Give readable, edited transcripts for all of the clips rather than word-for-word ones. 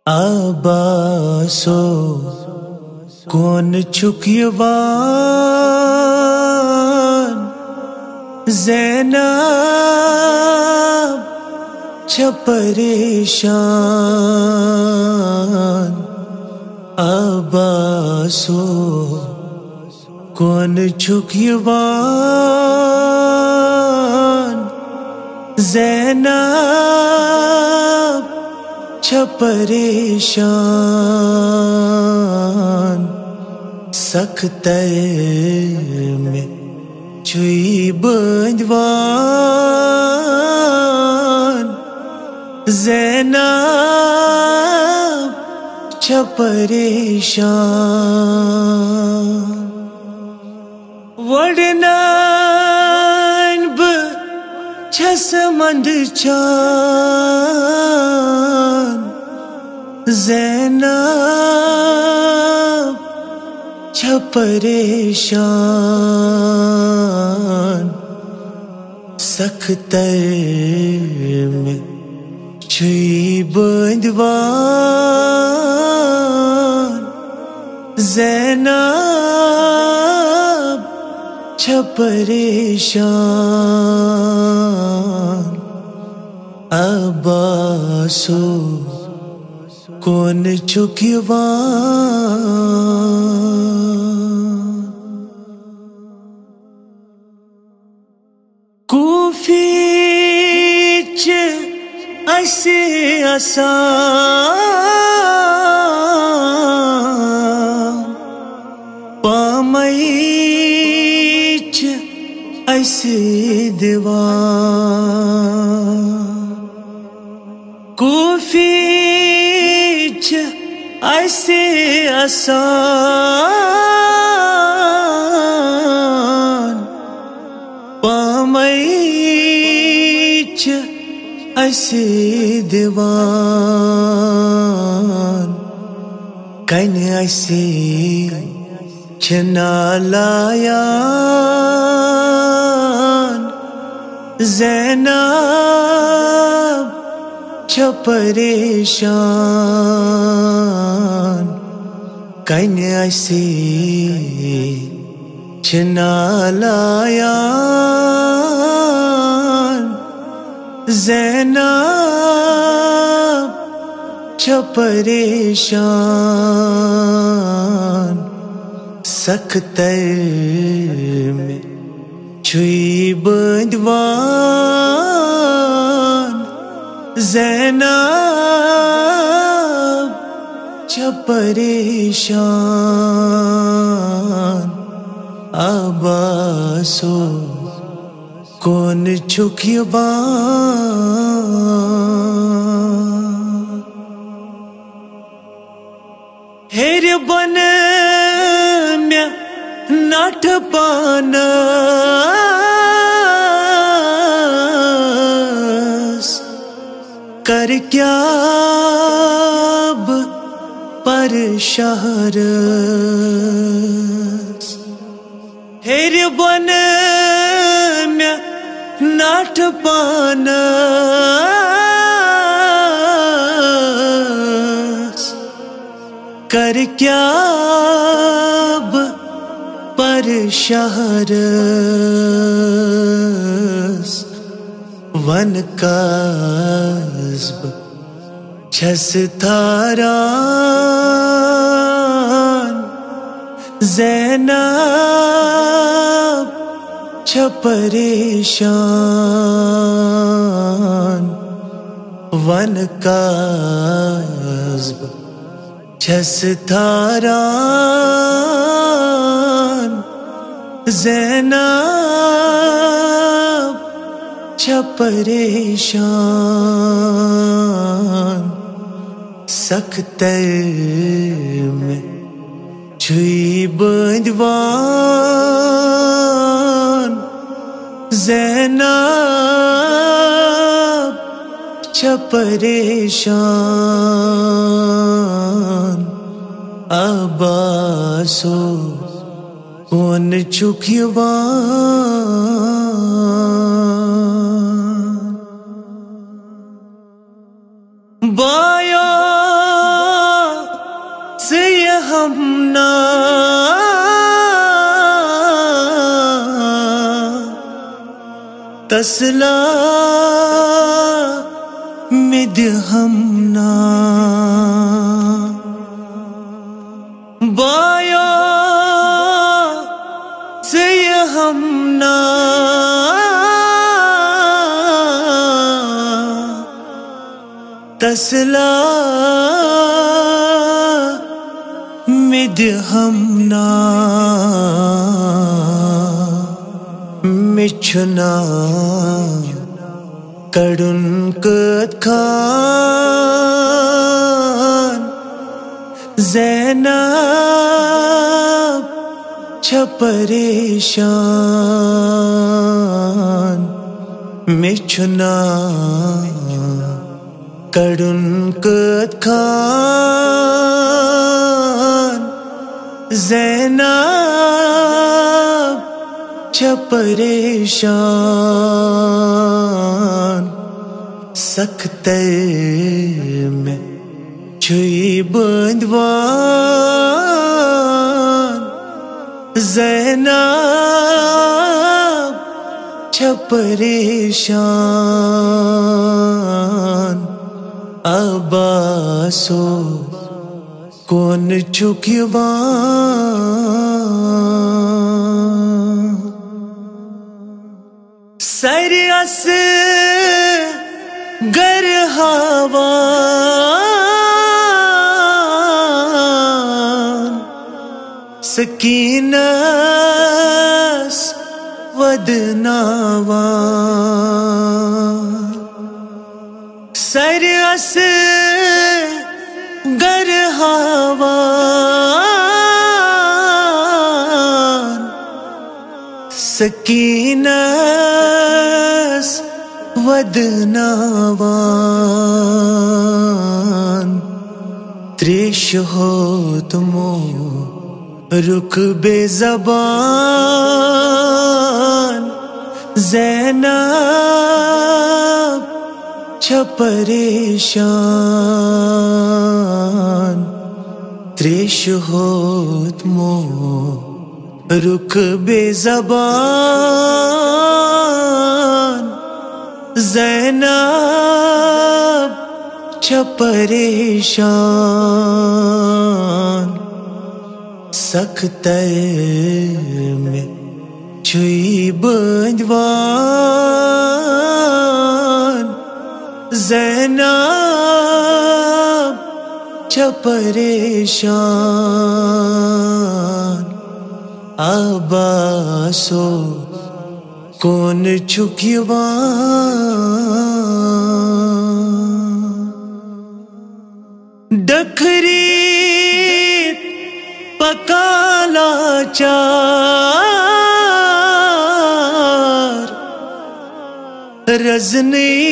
عباسو کون چکیوان زینب چھ پریشان عباسو کون چکیوان زینب چھ پریشان سختر میں چوئی بندوان زینب چھ پریشان وڑنان ب چھ سمند چان زینب چھ پریشان سختر میں چوئی بندوان زینب چھ پریشان عباسو کون چکیوان کوفی چ ایسے آسان پامئی چ ایسے دیوان کوفی چ ایسے آسان پامئی چ ایسے دیوان کین ایسے چھنالایان زینب چھ پریشان کین ایسے چھنالایان زینب چھ پریشان سختر میں چوئی بندوان زینب چھ پریشان عباسو کون چکیوان ہیر بن میں ناٹ پانس کر کیا پر شہر ہیر بن میں ناٹ پانس کر کیا پر شہر ون کاسب چھس تھاران زینب چھ پریشان ون کاسب چھس تھاران زینب چھ پریشان سختر میں چوئی بندوان زینب چھ پریشان عباسو کون چکیوان بایا ہم نا تسلا مد ہم نا بایا سے ہم نا تسلا مد ہم نا مچھنا کڑن کت کھان زینب چھ پریشان مچھنا کڑن کت کھان زینب چھ پریشان سختر میں چھوئی بندوان زینب چھ پریشان عباسو کون چکیوان سر اس گر ہاوان سکینس ودناوان سر اس گر ہاوان سکینس ودناوان تریش ہو تمو رک بے زبان زینب چھ پریشان تریش ہو تمو رک بے زبان زینب چھ پریشان سختر میں چھوئی بندوان زینب چھ پریشان عباسو کون چکیوان ڈکھری پکالا چار رزنی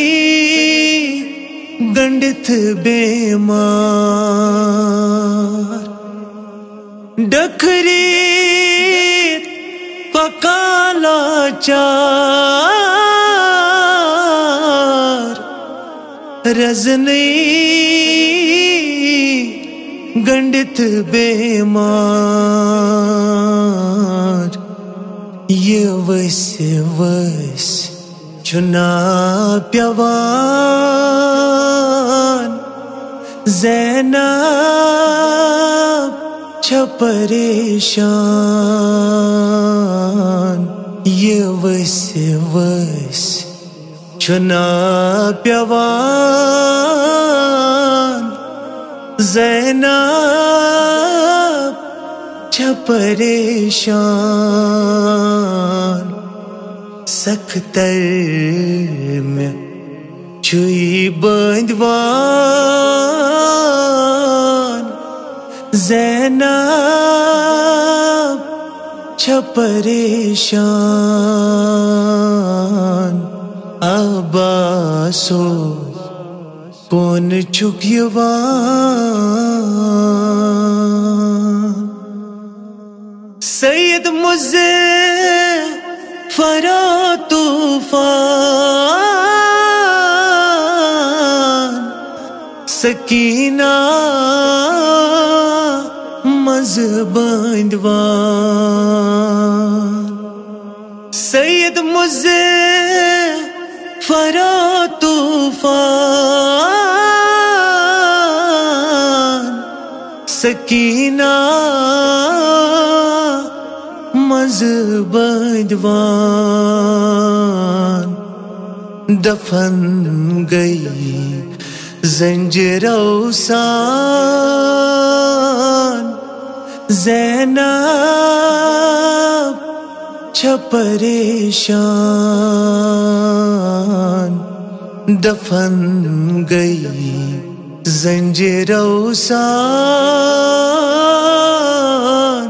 گنڈت بیمار ڈکھری پکالا چار رزنی گنڈت بیمار یہ وس وس چنا پیوان زینب چھ پریشان یہ وس وس چنا پیوان زینب چھ پریشان سختر میں چھوئی بندوان زینب چھ پریشان عباسو کون چکیوان سید مظفر طوفان سکینہ نماز بندوان سید مظفر طوفان سکینہ مذبندوان دفن گئی زنجیر اوسان زینب پریشان دفن گئی زنجیر اوسان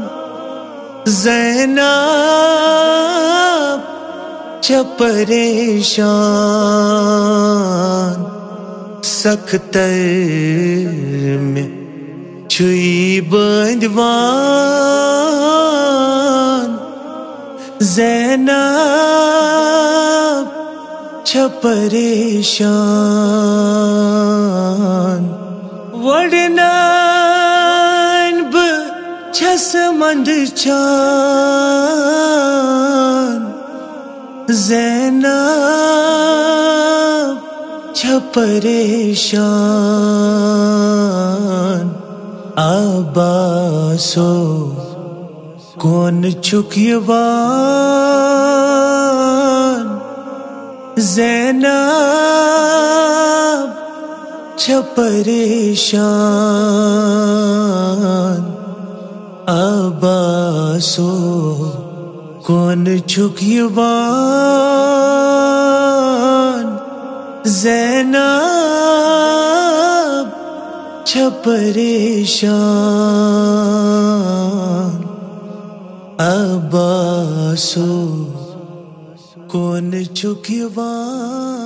زینب پریشان سختر میں چھوئی بندوان زینب پریشان وڑنان چھس مند چان زینب پریشان عباسو کون چکیوان زینب پریشان عباسو کون چکیوان زینب پریشان عباسو کون چکیوان